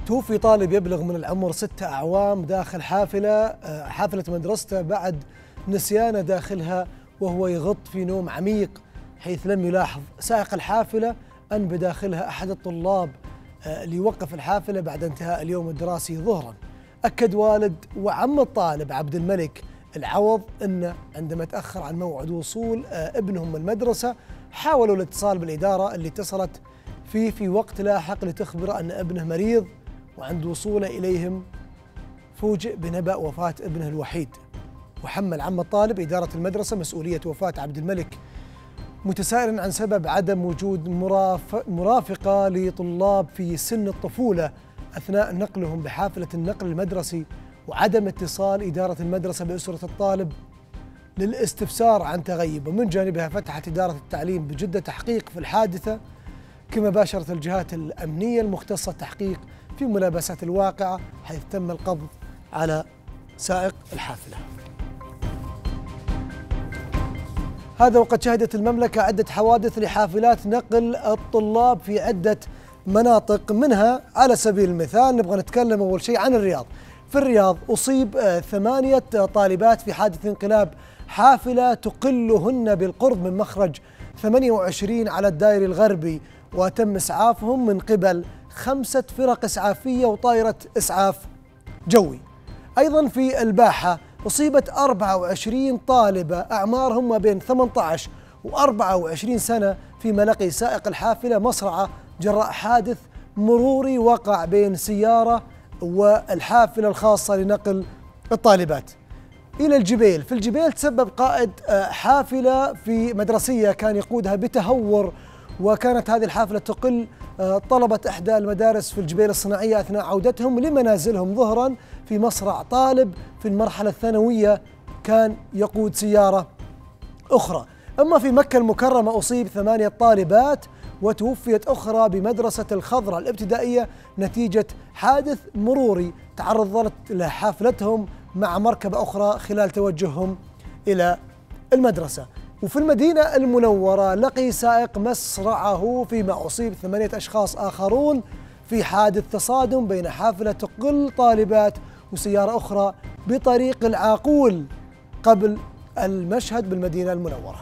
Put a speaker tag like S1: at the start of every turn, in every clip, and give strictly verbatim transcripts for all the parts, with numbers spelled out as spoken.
S1: توفي طالب يبلغ من العمر ستة أعوام داخل حافلة حافلة مدرسته بعد نسيانه داخلها وهو يغط في نوم عميق، حيث لم يلاحظ سائق الحافلة أن بداخلها أحد الطلاب ليوقف الحافلة بعد انتهاء اليوم الدراسي ظهرا. أكد والد وعم الطالب عبد الملك العوض أن عندما تأخر عن موعد وصول ابنهم المدرسة حاولوا الاتصال بالإدارة اللي اتصلت فيه في وقت لاحق لتخبره أن ابنه مريض، وعند وصوله إليهم فوجئ بنبأ وفاة ابنه الوحيد. وحمل عم الطالب إدارة المدرسة مسؤولية وفاة عبد الملك، متسائلا عن سبب عدم وجود مرافقة لطلاب في سن الطفولة أثناء نقلهم بحافلة النقل المدرسي، وعدم اتصال إدارة المدرسة بأسرة الطالب للاستفسار عن تغيبه. من جانبها فتحت إدارة التعليم بجدة تحقيق في الحادثة، كما باشرت الجهات الأمنية المختصة التحقيق في ملابسة الواقعة، حيث تم القبض على سائق الحافلة. هذا وقد شهدت المملكة عدة حوادث لحافلات نقل الطلاب في عدة مناطق، منها على سبيل المثال نبغى نتكلم أول شيء عن الرياض. في الرياض أصيب ثمانية طالبات في حادث انقلاب حافلة تقلهن بالقرب من مخرج ثمانية وعشرين على الدائري الغربي، وتم إسعافهم من قبل خمسة فرق إسعافية وطائرة إسعاف جوي. أيضا في الباحة أصيبت أربعة وعشرين طالبة أعمارهم ما بين ثمانية عشر وأربعة وعشرين سنة في ملقي سائق الحافلة مصرعة جراء حادث مروري وقع بين سيارة والحافلة الخاصة لنقل الطالبات. إلى الجبيل، في الجبيل تسبب قائد حافلة في مدرسية كان يقودها بتهور، وكانت هذه الحافلة تقل طلبة إحدى المدارس في الجبيل الصناعية أثناء عودتهم لمنازلهم ظهرا في مصرع طالب في المرحلة الثانوية كان يقود سيارة أخرى. أما في مكة المكرمة أصيب ثمانية طالبات وتوفيت أخرى بمدرسة الخضراء الابتدائية نتيجة حادث مروري تعرضت له حافلتهم مع مركبة أخرى خلال توجههم إلى المدرسة. وفي المدينة المنورة لقي سائق مصرعه فيما أصيب ثمانية أشخاص آخرون في حادث تصادم بين حافلة تقل طالبات وسيارة أخرى بطريق العاقول قبل المشهد بالمدينة المنورة.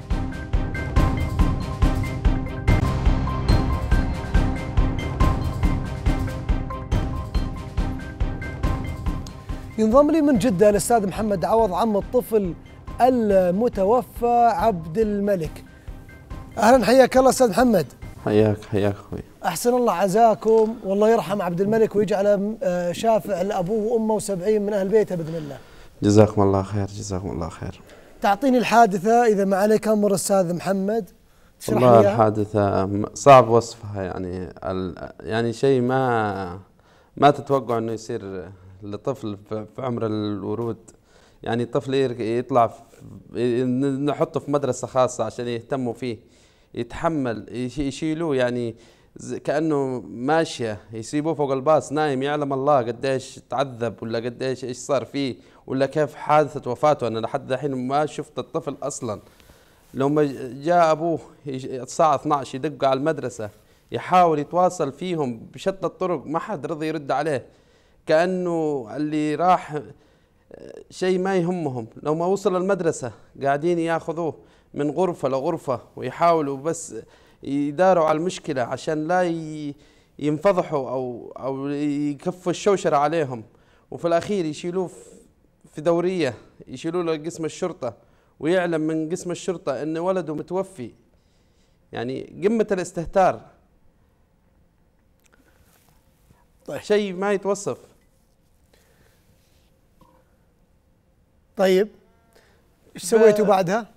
S1: ينضم لي من جدة الأستاذ محمد عوض عم الطفل المتوفى عبد الملك. أهلا، حياك الله أستاذ محمد.
S2: حياك حياك أخوي.
S1: أحسن الله عزاكم، والله يرحم عبد الملك ويجعله شافع لأبوه وأمه وسبعين من أهل بيته بإذن الله.
S2: جزاكم الله خير، جزاكم الله خير.
S1: تعطيني الحادثة إذا ما عليك أمر أستاذ محمد، تشرح لي.
S2: والله الحادثة صعب وصفها، يعني يعني شيء ما ما تتوقع إنه يصير لطفل في عمر الورود. يعني طفل يطلع نحطه في مدرسة خاصة عشان يهتموا فيه، يتحمل يشيلوه، يعني كأنه ماشية يسيبوه فوق الباص نايم، يعلم الله قديش تعذب ولا قديش ايش صار فيه ولا كيف حادثة وفاته. أنا لحد الحين ما شفت الطفل أصلا. لو ما جاء أبوه الساعة اثنعش يدق على المدرسة يحاول يتواصل فيهم بشتى الطرق، ما حد رضي يرد عليه، كأنه اللي راح شيء ما يهمهم. لو ما وصل المدرسة قاعدين ياخذوه من غرفة لغرفة ويحاولوا بس يداروا على المشكلة عشان لا ينفضحوا أو أو يكفوا الشوشرة عليهم، وفي الأخير يشيلوه في دورية، يشيلوه لقسم الشرطة ويعلم من قسم الشرطة إن ولده متوفي. يعني قمة الاستهتار،
S1: طيب.
S2: شيء ما يتوصف.
S1: طيب ايش سويتوا بعدها؟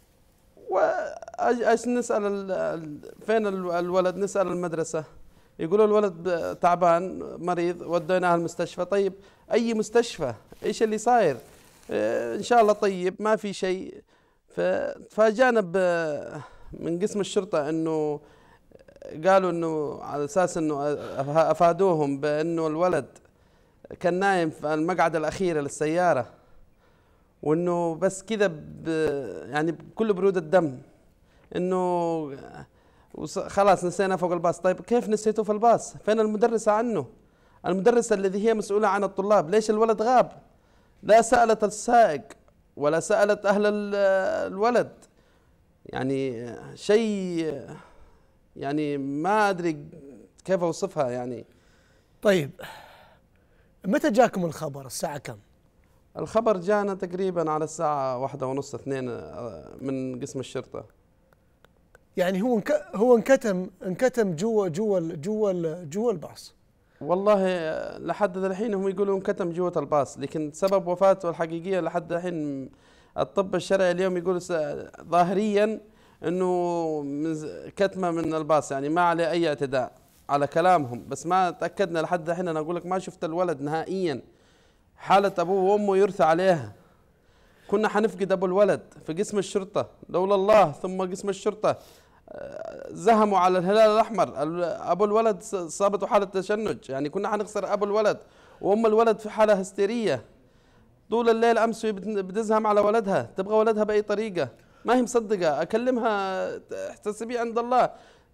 S2: وايش نسال فين الولد؟ نسال المدرسه يقولوا الولد تعبان مريض وديناه المستشفى. طيب اي مستشفى؟ ايش اللي صاير؟ ان شاء الله طيب ما في شيء. فجانا من قسم الشرطه انه قالوا انه على اساس انه افادوهم بانه الولد كان نايم في المقعد الاخيره للسياره، وانه بس كذا يعني بكل برود الدم انه خلاص نسينا فوق الباص. طيب كيف نسيته في الباص؟ فين المدرسة عنه؟ المدرسة الذي هي مسؤولة عن الطلاب. ليش الولد غاب؟ لا سألت السائق ولا سألت أهل الولد. يعني شيء يعني ما أدري كيف أوصفها يعني.
S1: طيب متى جاكم الخبر؟ الساعة كم؟
S2: الخبر جانا تقريبا على الساعة واحدة ونص اثنين من قسم الشرطة.
S1: يعني هو انك هو انكتم انكتم جوا جوا جوا جوا الباص.
S2: والله لحد الحين هم يقولون انكتم جوة الباص، لكن سبب وفاته الحقيقية لحد الحين الطب الشرعي اليوم يقول ظاهريا انه كتمة من الباص، يعني ما عليه اي اعتداء على كلامهم، بس ما تأكدنا لحد الحين. انا اقول لك ما شفت الولد نهائيا. حالة ابوه وامه يرثى عليها. كنا حنفقد ابو الولد في قسم الشرطة لولا الله ثم قسم الشرطة زهموا على الهلال الأحمر. أبو الولد صابته حالة تشنج، يعني كنا حنخسر أبو الولد وأم الولد في حالة هستيرية طول الليل. أمس بتزهم على ولدها، تبغى ولدها بأي طريقة، ما هي مصدقة. أكلمها احتسبي عند الله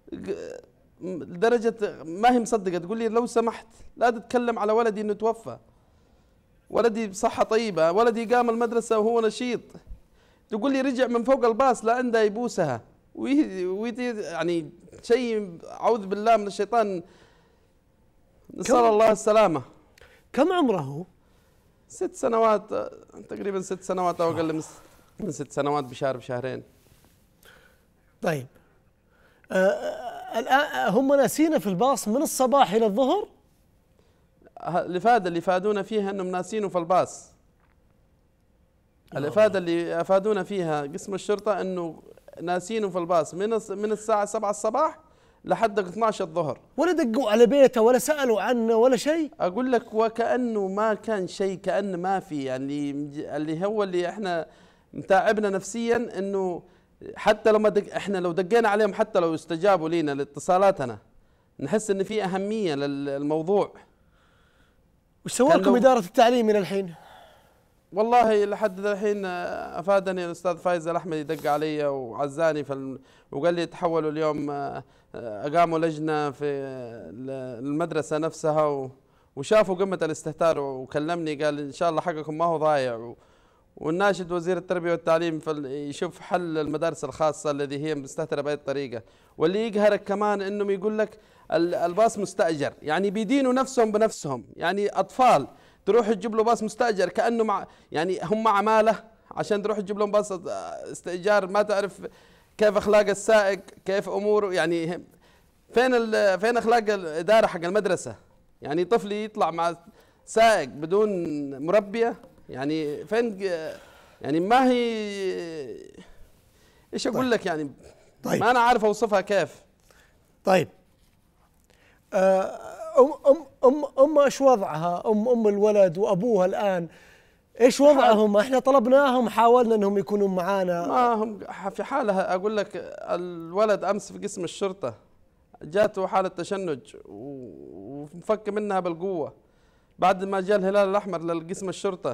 S2: لدرجة ما هي مصدقة، تقول لي لو سمحت لا تتكلم على ولدي إنه توفى. ولدي بصحة طيبة، ولدي قام المدرسة وهو نشيط. تقول لي رجع من فوق الباص لا عنده يبوسها، ويدي يعني شيء أعوذ بالله من الشيطان، نسأل الله السلامة.
S1: كم عمره هو؟
S2: ست سنوات تقريبا، ست سنوات أو أقل من ست سنوات بشهر بشهرين.
S1: طيب الآن هم ناسينه في الباص من الصباح إلى الظهر؟
S2: الإفادة اللي فادونا فيها أنهم ناسينه في الباص. الإفادة اللي أفادونا فيها قسم الشرطة أنه ناسينه في الباص من من الساعة سبعة الصباح لحد اثناشر الظهر.
S1: ولا دقوا على بيته ولا سألوا عنه ولا شيء؟
S2: أقول لك وكأنه ما كان شيء، كأنه ما في. يعني اللي هو اللي احنا متعبنا نفسيا انه حتى لما دق احنا لو دقينا عليهم، حتى لو استجابوا لنا لاتصالاتنا، نحس ان في أهمية للموضوع.
S1: وش سوى لكم إدارة التعليم إلى الحين؟
S2: والله لحد الحين افادني الاستاذ فايز الاحمد، يدق علي وعزاني فال... وقال لي تحولوا اليوم، اقاموا لجنه في المدرسه نفسها و... وشافوا قمه الاستهتار، وكلمني قال ان شاء الله حقكم ما هو ضايع، و... والناشد وزير التربيه والتعليم يشوف حل المدارس الخاصه الذي هي مستهتره بهذه الطريقه. واللي يقهرك كمان انهم يقول لك الباص مستاجر، يعني بيدينوا نفسهم بنفسهم. يعني اطفال تروح تجيب له باص مستاجر كانه مع يعني هم عماله عشان تروح تجيب لهم باص استئجار، ما تعرف كيف اخلاق السائق، كيف اموره. يعني فين فين اخلاق الاداره حق المدرسه؟ يعني طفل يطلع مع سائق بدون مربيه، يعني فين؟ يعني ما هي ايش اقول لك يعني. طيب. ما انا عارف اوصفها كيف.
S1: طيب آه أم أم أم أم إيش وضعها؟ أم أم الولد وأبوها الآن إيش وضعهم؟ إحنا طلبناهم، حاولنا إنهم يكونوا معانا.
S2: ما هم في حالها. أقول لك الولد أمس في قسم الشرطة جاته حالة تشنج ومفك منها بالقوة، بعد ما جاء الهلال الأحمر للقسم الشرطة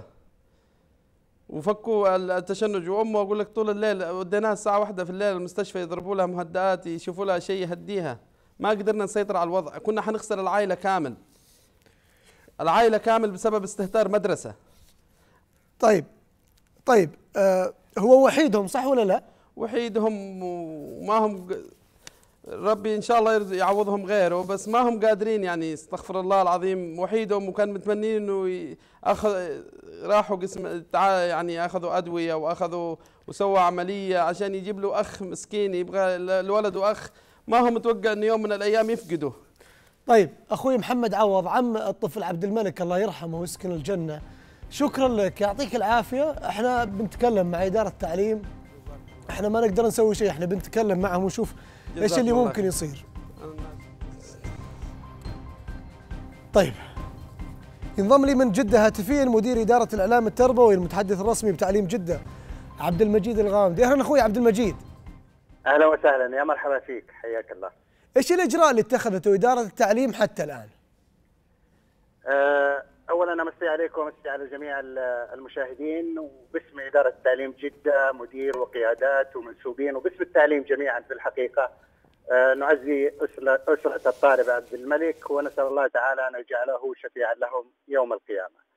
S2: وفكوا التشنج. وأمه أقول لك طول الليل وديناها الساعة واحدة في الليل المستشفى، يضربوا لها مهدئات، يشوفوا لها شيء يهديها. ما قدرنا نسيطر على الوضع، كنا حنخسر العائلة كامل، العائلة كامل بسبب استهتار مدرسة.
S1: طيب طيب آه هو وحيدهم صح ولا لا؟
S2: وحيدهم وما هم، ربي إن شاء الله يعوضهم غيره، بس ما هم قادرين. يعني استغفر الله العظيم، وحيدهم وكان متمنين إنه أخذ راحوا قسم يعني أخذوا أدوية وأخذوا وسووا عملية عشان يجيب له أخ مسكين يبغى الولد وأخ، ما هو متوقع إن يوم من الأيام يفقده.
S1: طيب أخوي محمد عوض عم الطفل عبد الملك الله يرحمه ويسكن الجنة، شكرا لك، يعطيك العافية. احنا بنتكلم مع إدارة التعليم، احنا ما نقدر نسوي شيء، احنا بنتكلم معهم ونشوف ايش اللي ممكن يصير. طيب ينضم لي من جدة هاتفيا مدير إدارة الإعلام التربوي المتحدث الرسمي بتعليم جدة عبد المجيد الغامدي. أهلا أخوي عبد المجيد.
S3: أهلا وسهلا، يا مرحبا فيك، حياك الله.
S1: ايش الإجراء اللي اتخذته إدارة التعليم حتى الآن؟
S3: أه أولا أمسي عليكم وأمسي على جميع المشاهدين، وباسم إدارة التعليم جدة مدير وقيادات ومنسوبين وباسم التعليم جميعا في الحقيقة نعزي أسرة الطالب عبد الملك، ونسأل الله تعالى أن يجعله شفيعا لهم يوم القيامة.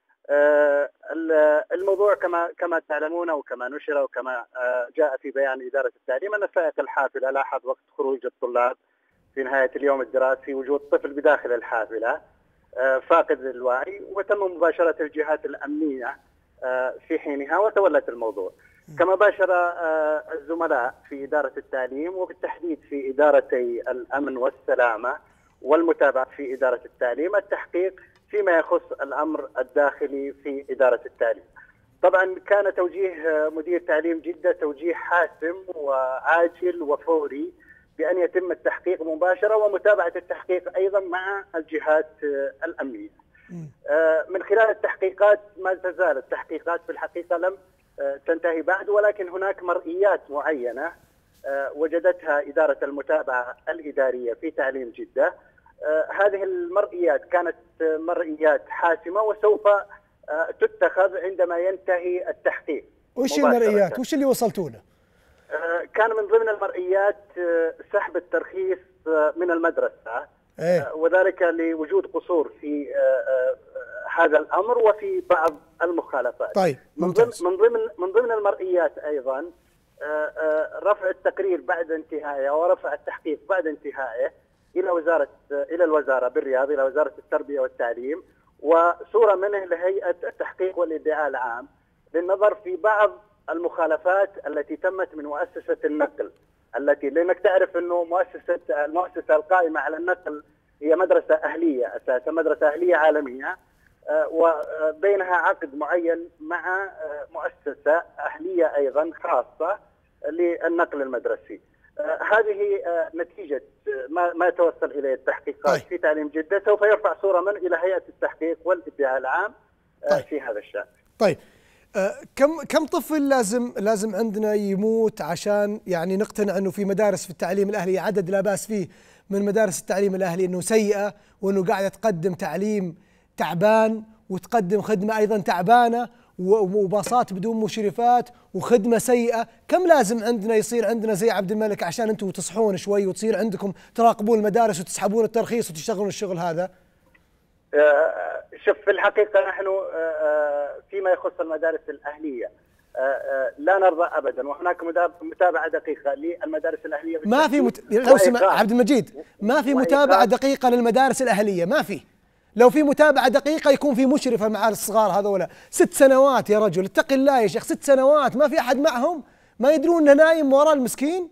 S3: الموضوع كما كما تعلمون وكما نشر وكما جاء في بيان إدارة التعليم أن سائق الحافلة لاحظ وقت خروج الطلاب في نهاية اليوم الدراسي وجود طفل بداخل الحافلة فاقد للوعي، وتم مباشرة الجهات الأمنية في حينها وتولت الموضوع. كما باشر الزملاء في إدارة التعليم وبالتحديد في إدارتي الأمن والسلامة والمتابعة في إدارة التعليم التحقيق فيما يخص الأمر الداخلي في إدارة التعليم. طبعا كان توجيه مدير تعليم جدة توجيه حاسم وعاجل وفوري بأن يتم التحقيق مباشرة ومتابعة التحقيق أيضا مع الجهات الأمنية. من خلال التحقيقات ما تزال التحقيقات في الحقيقة لم تنتهي بعد، ولكن هناك مرئيات معينة وجدتها إدارة المتابعة الإدارية في تعليم جدة. هذه المرئيات كانت مرئيات حاسمة وسوف تتخذ عندما ينتهي التحقيق.
S1: وش المرئيات؟ وش اللي وصلتوا له؟
S3: كان من ضمن المرئيات سحب الترخيص من المدرسة، إيه؟ وذلك لوجود قصور في هذا الأمر وفي بعض المخالفات.
S1: طيب
S3: من ضمن من ضمن من ضمن المرئيات أيضا رفع التقرير بعد انتهائه ورفع التحقيق بعد انتهائه إلى وزارة إلى الوزارة بالرياض، إلى وزارة التربية والتعليم، وصورة منه لهيئة التحقيق والإدعاء العام للنظر في بعض المخالفات التي تمت من مؤسسة النقل، التي لأنك تعرف أنه مؤسسة المؤسسة القائمة على النقل هي مدرسة أهلية أساسا، مدرسة أهلية عالمية، وبينها عقد معين مع مؤسسة أهلية أيضا خاصة للنقل المدرسي. هذه نتيجة ما ما توصل إليه التحقيقات طيب. في تعليم جدة سوف يرفع صورة من إلى هيئة التحقيق والإدعاء العام طيب. في هذا الشأن.
S1: طيب آه كم كم طفل لازم لازم عندنا يموت عشان يعني نقتنع انه في مدارس في التعليم الاهلي عدد لا باس فيه من مدارس التعليم الاهلي انه سيئة وانه قاعدة تقدم تعليم تعبان وتقدم خدمة ايضا تعبانة وباصات بدون مشرفات وخدمة سيئة؟ كم لازم عندنا يصير عندنا زي عبد الملك عشان انتم تصحون شوي وتصير عندكم تراقبون المدارس وتسحبون الترخيص وتشتغلون الشغل هذا؟
S3: شوف في الحقيقة نحن فيما يخص المدارس الأهلية لا نرضى أبدا، وهناك متابعة دقيقة للمدارس الأهلية.
S1: ما في مت... لو سمع عبد المجيد ما في متابعة دقيقة للمدارس الأهلية، ما في. لو في متابعة دقيقة يكون في مشرفة مع الصغار هذولا. ست سنوات يا رجل اتق الله يا شيخ، ست سنوات ما في أحد معهم، ما يدرون انه نايم وراء المسكين.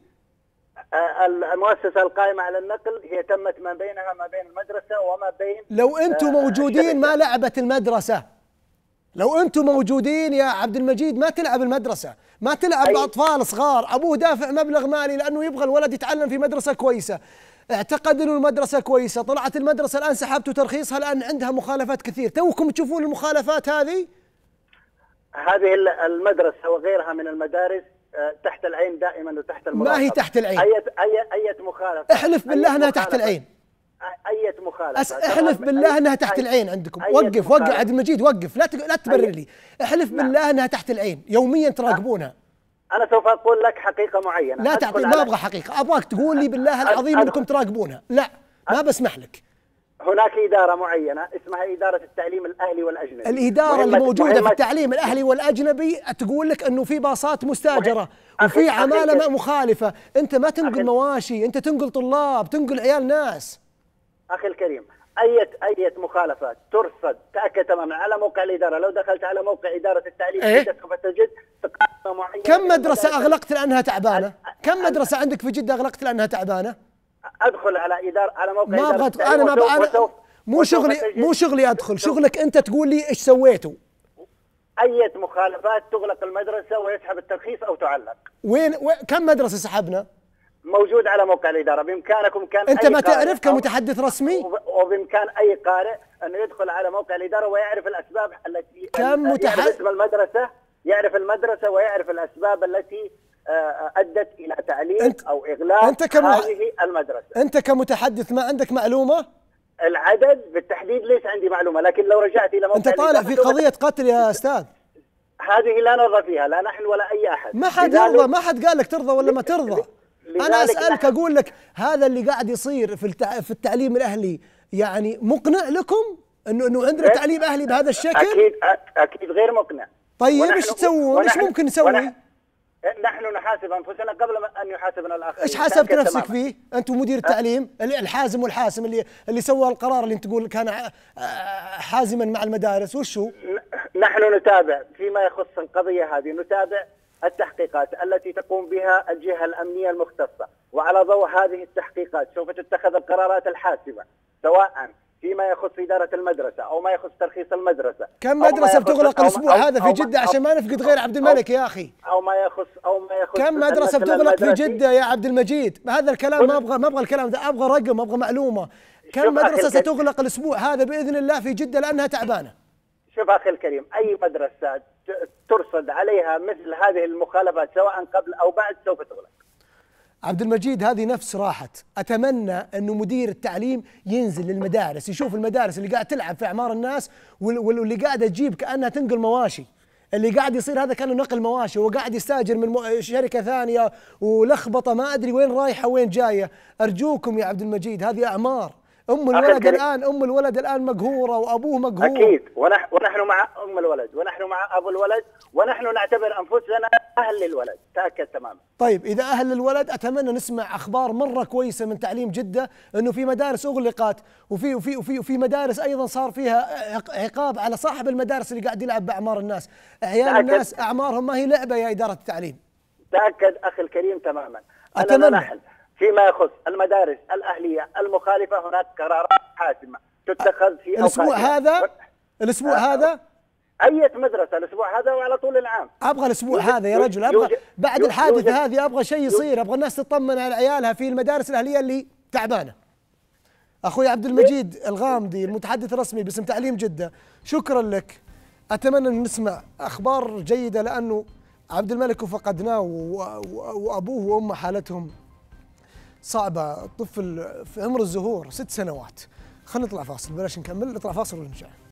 S3: المؤسسة القائمة على النقل هي تمت ما بينها ما بين المدرسة وما بين
S1: لو أنتم موجودين ما لعبت المدرسة. لو أنتم موجودين يا عبد المجيد ما تلعب المدرسة، ما تلعب بأطفال صغار، أبوه دافع مبلغ مالي لأنه يبغى الولد يتعلم في مدرسة كويسة، اعتقد أنه المدرسة كويسة، طلعت المدرسة الآن سحبتوا ترخيصها لأن عندها مخالفات كثير، توكم تشوفون المخالفات هذه؟
S3: هذه المدرسة وغيرها من المدارس تحت العين دائما وتحت المراقبة.
S1: ما هي تحت العين.
S3: أية أية أية مخالفة.
S1: احلف بالله أنها تحت العين.
S3: أية مخالفة.
S1: احلف بالله أنها تحت العين عندكم. وقف وقف عبد المجيد وقف، لا لا تبرر لي. احلف بالله أنها تحت العين، يوميا تراقبونها.
S3: أنا سوف أقول لك حقيقة معينة.
S1: لا تعطي، ما أبغى حقيقة، أبغاك تقول لي بالله العظيم أنكم تراقبونها. لا ما بسمح لك.
S3: هناك إدارة معينة اسمها إدارة التعليم الأهلي والأجنبي.
S1: الإدارة اللي موجودة في التعليم الأهلي والأجنبي تقول لك أنه في باصات مستأجرة وفي عمالة مخالفة، أنت ما تنقل مواشي، أنت تنقل طلاب، تنقل عيال ناس.
S3: أخي الكريم، أية أية مخالفات ترصد تأكد تماما على موقع الإدارة. لو دخلت على موقع إدارة التعليم
S1: إيه؟
S3: سوف تجد قائمة معينة.
S1: كم مدرسة أغلقت لأنها تعبانة؟ كم مدرسة عندك في جدة أغلقت لأنها تعبانة؟
S3: ادخل على اداره على موقع
S1: ما ابغى انا ما أنا مو شغلي مو شغلي ادخل، شغلك انت تقول لي ايش سويتوا.
S3: اي مخالفات تغلق المدرسه ويسحب الترخيص او تعلق.
S1: وين كم مدرسه سحبنا؟
S3: موجود على موقع الاداره، بامكانكم كان
S1: انت ما تعرف كمتحدث رسمي،
S3: وبامكان اي قارئ انه يدخل على موقع الاداره ويعرف الاسباب التي
S1: كم متحدث
S3: يعرف اسم المدرسه، يعرف المدرسه ويعرف الاسباب التي أدت إلى تعليق
S1: أنت
S3: أو إغلاق
S1: أنت كمح...
S3: هذه المدرسة.
S1: أنت كمتحدث ما عندك معلومة؟
S3: العدد بالتحديد ليس عندي معلومة، لكن لو رجعت إلى موقع
S1: أنت طالع في قضية قتل يا أستاذ.
S3: هذه لا نرضى فيها، لا نحن ولا أي أحد.
S1: ما حد يرضى، ما حد قال لك ترضى ولا ما ترضى. انا اسالك اقول لك هذا اللي قاعد يصير في في التعليم الاهلي يعني مقنع لكم انه انه عندنا تعليم اهلي بهذا الشكل؟
S3: اكيد اكيد غير مقنع.
S1: طيب ايش تسوون؟ ايش ممكن نسوي؟
S3: نحن نحاسب انفسنا قبل ان يحاسبنا الاخرين.
S1: ايش حاسبت نفسك فيه؟ انت مدير التعليم الحازم والحاسم اللي اللي سوى القرار اللي انت تقول كان حازما مع المدارس، وش هو؟
S3: نحن نتابع فيما يخص القضيه هذه، نتابع التحقيقات التي تقوم بها الجهه الامنيه المختصه، وعلى ضوء هذه التحقيقات سوف تتخذ القرارات الحاسمه سواء فيما يخص إدارة المدرسة أو ما يخص ترخيص المدرسة.
S1: كم مدرسة بتغلق الأسبوع هذا في جدة عشان ما نفقد غير عبد الملك يا أخي؟
S3: أو ما يخص أو ما يخص
S1: كم مدرسة بتغلق في جدة يا عبد المجيد؟ هذا الكلام ما أبغى ما أبغى الكلام ده، أبغى رقم، أبغى معلومة. كم مدرسة ستغلق الأسبوع هذا بإذن الله في جدة لأنها تعبانة؟
S3: شوف أخي الكريم، أي مدرسة ترصد عليها مثل هذه المخالفات سواء قبل أو بعد سوف تغلق.
S1: عبد المجيد هذه نفس راحت، أتمنى أنه مدير التعليم ينزل للمدارس يشوف المدارس اللي قاعد تلعب في أعمار الناس واللي قاعدة تجيب كأنها تنقل مواشي. اللي قاعد يصير هذا كأنه نقل مواشي، وقاعد يستاجر من شركة ثانية ولخبطة ما أدري وين رايحة وين جاية. أرجوكم يا عبد المجيد هذه أعمار. أم الولد الآن أم الولد الآن مقهورة وأبوه مقهور.
S3: أكيد، ونحن مع أم الولد ونحن مع أبو الولد، ونحن نعتبر أنفسنا أهل للولد، تأكد تماما.
S1: طيب إذا أهل للولد أتمنى نسمع أخبار مرة كويسة من تعليم جدة إنه في مدارس أغلقت وفي وفي وفي وفي مدارس أيضا صار فيها عقاب على صاحب المدارس اللي قاعد يلعب بأعمار الناس. عيال الناس أعمارهم ما هي لعبة يا إدارة التعليم.
S3: تأكد أخي الكريم تماما.
S1: أتمنى
S3: نحن فيما يخص المدارس الأهلية المخالفة هناك قرارات حاسمة تتخذ في
S1: الأسبوع هذا و... الأسبوع أه هذا
S3: أي مدرسة الأسبوع هذا وعلى طول العام.
S1: أبغى الأسبوع هذا يا رجل، أبغى يوجد بعد يوجد الحادثة يوجد هذه أبغى شيء يصير، أبغى الناس تطمن على عيالها في المدارس الأهلية اللي تعبانة. أخوي عبد المجيد الغامدي المتحدث الرسمي باسم تعليم جدة، شكرا لك. أتمنى أن نسمع أخبار جيدة لأنه عبد الملك فقدناه وأبوه وأمه حالتهم صعبة. الطفل في عمر الزهور ست سنوات. خلينا نطلع فاصل، بلاش نكمل، نطلع فاصل ونرجع.